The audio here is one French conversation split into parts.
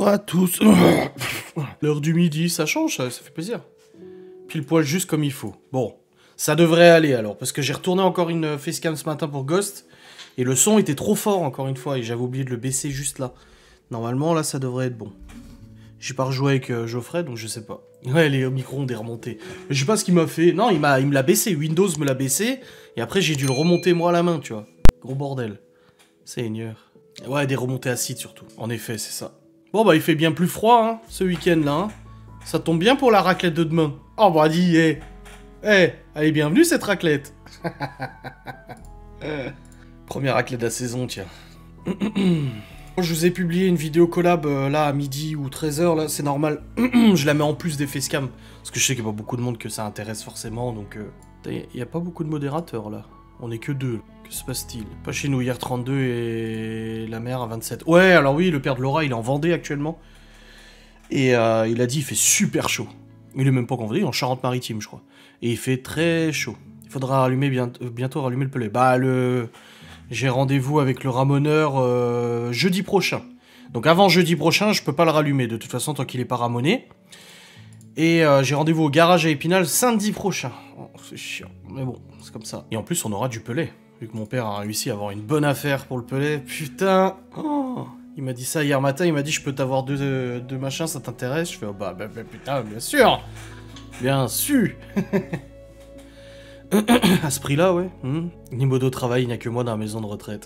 à tous. L'heure du midi, ça change, ça fait plaisir. Pile poil juste comme il faut. Bon, ça devrait aller alors, parce que j'ai retourné encore une facecam ce matin pour Ghost, et le son était trop fort encore une fois, et j'avais oublié de le baisser juste là. Normalement, là, ça devrait être bon. J'ai pas rejoué avec Geoffrey, donc je sais pas. Ouais, les micro-ondes est remonté. Mais je sais pas ce qu'il m'a fait. Non, il me l'a baissé, Windows me l'a baissé, et après j'ai dû le remonter moi à la main, tu vois. Gros bordel. Seigneur. Ouais, des remontées acides surtout. En effet, c'est ça. Bon bah il fait bien plus froid, hein, ce week-end-là. Hein. Ça tombe bien pour la raclette de demain. Oh bah dis, allez, bienvenue cette raclette. Première raclette de la saison, tiens. Je vous ai publié une vidéo collab là à midi ou 13h, là, c'est normal. Je la mets en plus des facecam. Parce que je sais qu'il n'y a pas beaucoup de monde que ça intéresse forcément, donc... Il n'y a pas beaucoup de modérateurs là. On est que deux. Que se passe-t-il? Pas chez nous, hier 32 et la mère à 27. Ouais, alors oui, le père de Laura, il est en Vendée actuellement. Et il a dit il fait super chaud. Il est même pas en Vendée, il est en Charente-Maritime, je crois. Et il fait très chaud. Il faudra allumer bientôt rallumer le pelet. Bah, j'ai rendez-vous avec le ramoneur jeudi prochain. Donc avant jeudi prochain, je peux pas le rallumer, de toute façon, tant qu'il est pas ramoné. Et j'ai rendez-vous au garage à Épinal samedi prochain. Oh, c'est chiant, mais bon, c'est comme ça. Et en plus, on aura du pelet. Vu que mon père a réussi à avoir une bonne affaire pour le pelet. Putain, oh, il m'a dit ça hier matin, il m'a dit je peux t'avoir deux machins, ça t'intéresse? Je fais oh, bah putain, bien sûr. Bien sûr. À ce prix-là, ouais. Niveau de travail, il n'y a que moi dans la maison de retraite.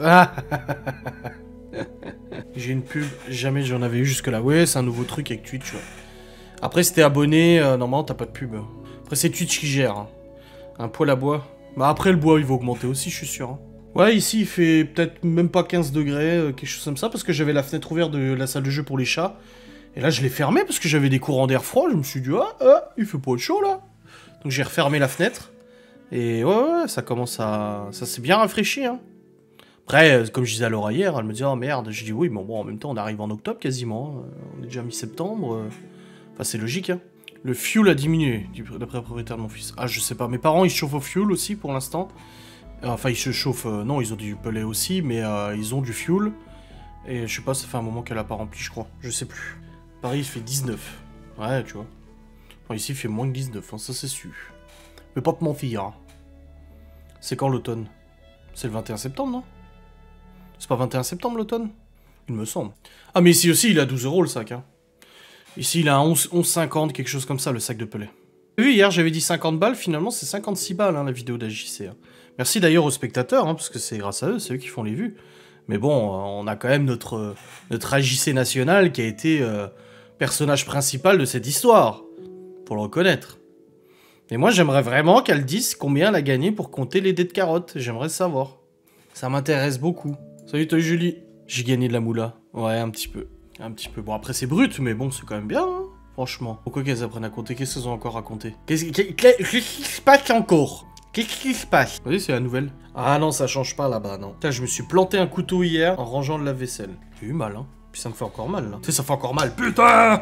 J'ai une pub, jamais j'en avais eu jusque-là. Ouais, c'est un nouveau truc avec Twitch, ouais. Après, si t'es abonné, normalement, t'as pas de pub. Après, c'est Twitch qui gère. Hein. Un poêle à bois. Bah après, le bois, il va augmenter aussi, je suis sûr. Hein. Ouais, ici, il fait peut-être même pas 15 degrés, quelque chose comme ça, parce que j'avais la fenêtre ouverte de la salle de jeu pour les chats. Et là, je l'ai fermée parce que j'avais des courants d'air froid. Je me suis dit, il fait pas chaud, là. Donc, j'ai refermé la fenêtre. Et ouais, ça commence à... Ça s'est bien rafraîchi, hein. Après, comme je disais à Laura hier, elle me dit, oh merde. Je dis, oui, mais bon, en même temps, on arrive en octobre, quasiment. On est déjà mi-septembre. Enfin, c'est logique, hein. Le fuel a diminué, d'après le propriétaire de mon fils. Ah, je sais pas. Mes parents, ils chauffent au fuel aussi, pour l'instant. Enfin, ils se chauffent... non, ils ont du pellet aussi, mais ils ont du fuel. Et je sais pas, ça fait un moment qu'elle a pas rempli, je crois. Je sais plus. Paris, il fait 19. Ouais, tu vois. Enfin, ici, il fait moins que 19, hein, ça c'est sûr. Mais pas de mentir, hein. C'est quand l'automne? C'est le 21 septembre, non? C'est pas 21 septembre, l'automne? Il me semble. Ah, mais ici aussi, il a 12 € le sac, hein. Ici, il a 11,50, quelque chose comme ça, le sac de pellet. Vous avez vu, hier, j'avais dit 50 balles, finalement, c'est 56 balles, hein, la vidéo d'AJC. Hein. Merci d'ailleurs aux spectateurs, hein, parce que c'est grâce à eux, c'est eux qui font les vues. Mais bon, on a quand même notre AJC national qui a été personnage principal de cette histoire. Pour le reconnaître. Et moi, j'aimerais vraiment qu'elle dise combien elle a gagné pour compter les dés de carottes. J'aimerais savoir. Ça m'intéresse beaucoup. Salut toi, Julie. J'ai gagné de la moula. Ouais, un petit peu. Un petit peu. Bon, après, c'est brut, mais bon, c'est quand même bien, hein, franchement. Pourquoi qu'elles apprennent à compter? Qu'est-ce qu'elles ont encore à compter? Qu'est-ce qui se passe encore? Qu'est-ce qui se passe? Vous voyez, c'est la nouvelle. Ah non, ça change pas là-bas, non. Putain, je me suis planté un couteau hier en rangeant le lave-vaisselle. J'ai eu mal, hein. Puis ça me fait encore mal, là. Tu sais, ça fait encore mal. Putain.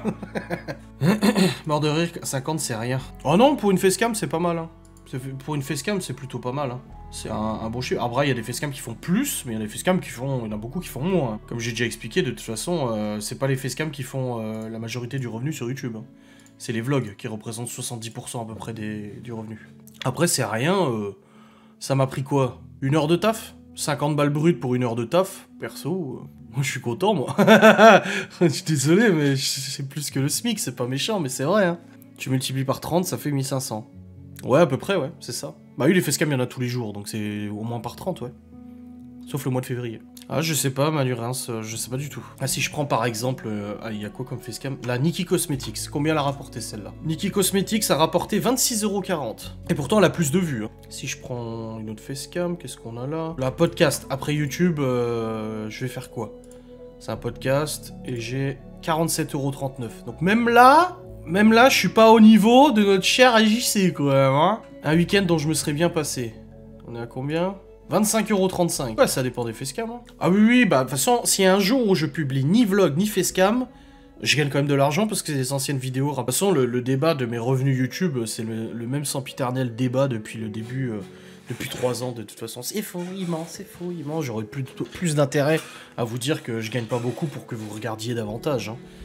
Mort de rire, 50, c'est rien. Oh non, pour une facecam, c'est pas mal, hein. Pour une facecam, c'est plutôt pas mal, hein. C'est un bon chiffre. Après, il y a des facecams qui font plus, mais il y a des facecams qui font... Il y en a beaucoup qui font moins. Comme j'ai déjà expliqué, de toute façon, c'est pas les facecams qui font la majorité du revenu sur YouTube. Hein. C'est les vlogs qui représentent 70% à peu près du revenu. Après, c'est rien. Ça m'a pris quoi? 1 heure de taf? 50 balles brutes pour 1 heure de taf? Perso, moi je suis content, moi. Je suis désolé, mais c'est plus que le SMIC, c'est pas méchant, mais c'est vrai. Hein. Tu multiplies par 30, ça fait 1500. Ouais, à peu près, ouais, c'est ça. Bah oui, les facecam, il y en a tous les jours, donc c'est au moins par 30, ouais. Sauf le mois de février. Ah, je sais pas, Manu Reims, je sais pas du tout. Ah, si je prends par exemple, il y a quoi comme facecam? La Nikki Cosmetics, combien elle a rapporté celle-là? Nikki Cosmetics a rapporté 26,40 €. Et pourtant, elle a plus de vues. Hein. Si je prends une autre facecam, qu'est-ce qu'on a là? La podcast, après YouTube, je vais faire quoi? C'est un podcast, et j'ai 47,39 €. Donc même là, je suis pas au niveau de notre cher AJC, quand même, hein. Un week-end dont je me serais bien passé. On est à combien? 25,35 €. Ouais, ça dépend des facecam. Hein. Ah oui, bah de toute façon, s'il y a un jour où je publie ni vlog ni facecam, je gagne quand même de l'argent parce que c'est des anciennes vidéos. De toute façon, le débat de mes revenus YouTube, c'est le même sempiternel débat depuis le début, depuis 3 ans de toute façon. C'est faux, il ment, c'est faux, il ment. J'aurais plus d'intérêt à vous dire que je gagne pas beaucoup pour que vous regardiez davantage. Hein.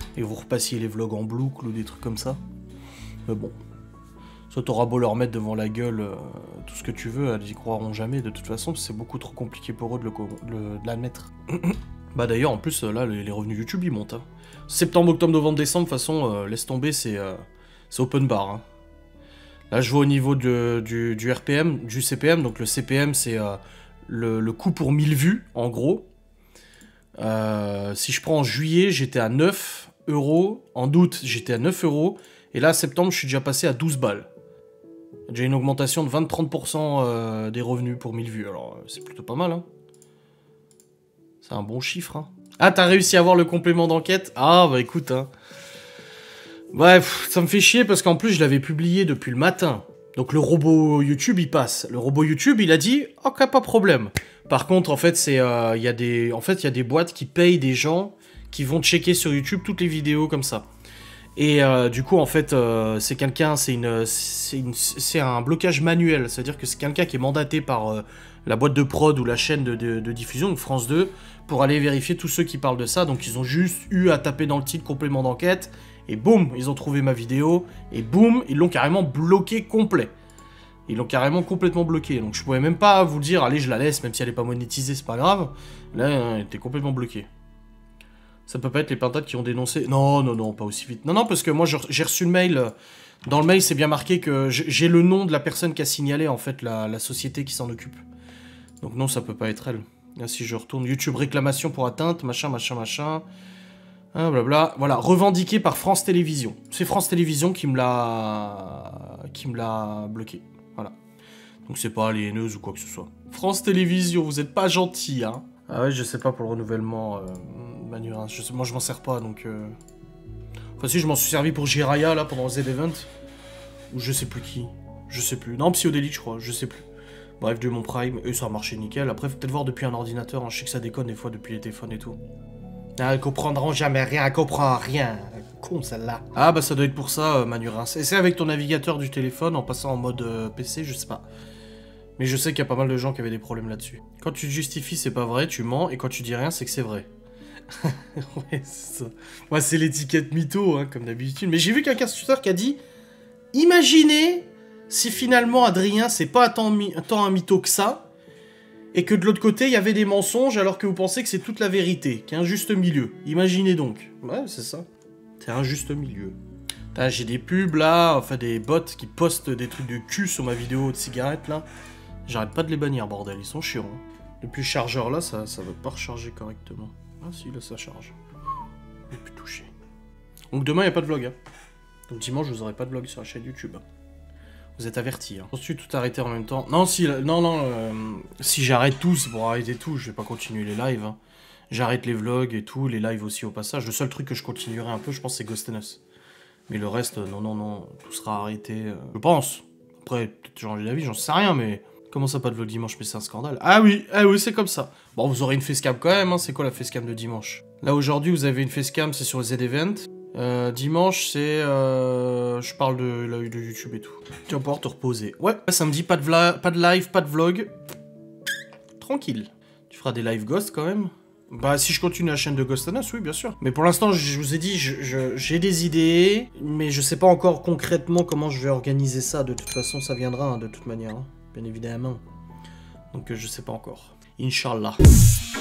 Et vous repassiez les vlogs en boucle ou des trucs comme ça. Mais bon. Soit t'auras beau leur mettre devant la gueule tout ce que tu veux, elles y croiront jamais de toute façon, parce que c'est beaucoup trop compliqué pour eux de l'admettre. Bah d'ailleurs, en plus, là, les revenus YouTube, ils montent. Hein. Septembre, octobre, novembre, décembre, de toute façon, laisse tomber, c'est open bar. Hein. Là, je vois au niveau du RPM, du CPM, donc le CPM, c'est le coût pour 1000 vues, en gros. Si je prends en juillet, j'étais à 9 €, en août, j'étais à 9 €, et là, en septembre, je suis déjà passé à 12 balles. J'ai une augmentation de 20-30% des revenus pour 1000 vues, alors c'est plutôt pas mal, hein. C'est un bon chiffre, hein. Ah, t'as réussi à avoir le complément d'enquête? Ah, bah écoute, hein. Bref, ça me fait chier parce qu'en plus, je l'avais publié depuis le matin. Donc le robot YouTube, il passe. Le robot YouTube, il a dit « Ok, pas de problème ». Par contre, en fait, il y a des boîtes qui payent des gens qui vont checker sur YouTube toutes les vidéos comme ça. Et du coup, en fait, c'est un blocage manuel. C'est-à-dire que c'est quelqu'un qui est mandaté par la boîte de prod ou la chaîne de diffusion, donc France 2, pour aller vérifier tous ceux qui parlent de ça. Donc ils ont juste eu à taper dans le titre complément d'enquête, et boum, ils ont trouvé ma vidéo, et boum, ils l'ont carrément bloqué complet. Ils l'ont carrément complètement bloqué. Donc je pouvais même pas vous dire, allez, je la laisse, même si elle est pas monétisée, c'est pas grave. Là, elle était complètement bloquée. Ça peut pas être les pintades qui ont dénoncé. Non, non, non, pas aussi vite. Non, non, parce que moi, j'ai reçu le mail. Dans le mail, c'est bien marqué que j'ai le nom de la personne qui a signalé, en fait, la société qui s'en occupe. Donc non, ça peut pas être elle. Là, si je retourne, YouTube réclamation pour atteinte, machin, machin, machin. Ah, blabla. Voilà, revendiqué par France Télévisions. C'est France Télévisions qui me l'a bloqué. Voilà. Donc c'est pas les haineuses ou quoi que ce soit. France Télévisions, vous êtes pas gentil, hein. Ah ouais, je sais pas pour le renouvellement manuel. Moi, je m'en sers pas, donc... Enfin, si, je m'en suis servi pour Jiraya, là, pendant le Z-Event. Ou je sais plus qui. Je sais plus. Non, Psyodélique, je crois. Je sais plus. Bref, de mon Prime. Et ça a marché nickel. Après, faut peut-être voir depuis un ordinateur. Hein. Je sais que ça déconne des fois depuis les téléphones et tout. Ah, elles comprendront jamais rien. Elles comprennent rien. Con, celle-là. Ah, bah, ça doit être pour ça, Manurin. C'est avec ton navigateur du téléphone en passant en mode PC, je sais pas. Mais je sais qu'il y a pas mal de gens qui avaient des problèmes là-dessus. Quand tu te justifies, c'est pas vrai, tu mens. Et quand tu dis rien, c'est que c'est vrai. Ouais, c'est ça. Moi, c'est l'étiquette mytho, hein, comme d'habitude. Mais j'ai vu quelqu'un sur Twitter qui a dit « Imaginez si finalement Adrien, c'est pas tant un mytho que ça, et que de l'autre côté, il y avait des mensonges alors que vous pensez que c'est toute la vérité, qu'il y a un juste milieu. Imaginez donc. » Ouais, c'est ça. C'est un juste milieu. J'ai des pubs, là, enfin des bots qui postent des trucs de cul sur ma vidéo de cigarette, là. J'arrête pas de les bannir, bordel. Ils sont chiants. Depuis le chargeur, là, ça veut pas recharger correctement. Ah si, là ça charge. Je vais plus toucher. Donc demain, il n'y a pas de vlog. Hein. Donc dimanche, vous aurez pas de vlog sur la chaîne YouTube. Vous êtes avertis. Hein. Ensuite, tout arrêter en même temps. Non, si, si j'arrête tout, c'est pour arrêter tout. Je vais pas continuer les lives. Hein. J'arrête les vlogs et tout, les lives aussi au passage. Le seul truc que je continuerai un peu, je pense, c'est Ghost and Us. Mais le reste, non, non, non, tout sera arrêté. Je pense. Après, peut-être changer d'avis, j'en sais rien, mais... Comment ça, pas de vlog dimanche, mais c'est un scandale. Ah oui, c'est comme ça. Bon, vous aurez une facecam quand même, hein. C'est quoi la facecam de dimanche? Là, aujourd'hui, vous avez une facecam, c'est sur le Z-Event. Dimanche, c'est... je parle de YouTube et tout. Tu vas pouvoir te reposer. Ouais, samedi, pas de live, pas de vlog. Tranquille. Tu feras des live Ghost quand même? Bah, si je continue la chaîne de Ghost and Us, oui, bien sûr. Mais pour l'instant, je vous ai dit, j'ai des idées, mais je sais pas encore concrètement comment je vais organiser ça. De toute façon, ça viendra, hein, de toute manière. Hein. Bien évidemment. Donc je sais pas encore. Inch'Allah.